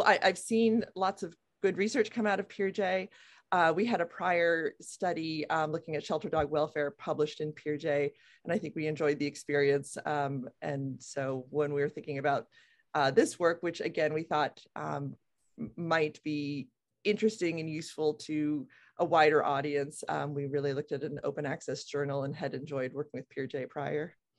I've seen lots of good research come out of PeerJ. We had a prior study looking at shelter dog welfare published in PeerJ, and I think we enjoyed the experience. And so when we were thinking about this work, which again, we thought might be interesting and useful to a wider audience, we really looked at an open access journal and had enjoyed working with PeerJ prior.